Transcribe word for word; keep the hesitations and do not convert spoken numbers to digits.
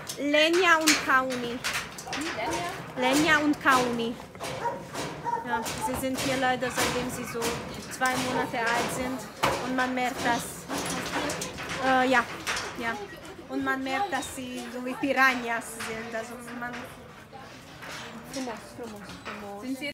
Lenya und Kauni. Lenya und Kauni. Ja, sie sind hier leider, seitdem sie so zwei Monate alt sind. Und man merkt, dass... Äh, ja, ja. Und man merkt, dass sie so wie Piranhas sind. Also man... Frumos, frumos, frumos.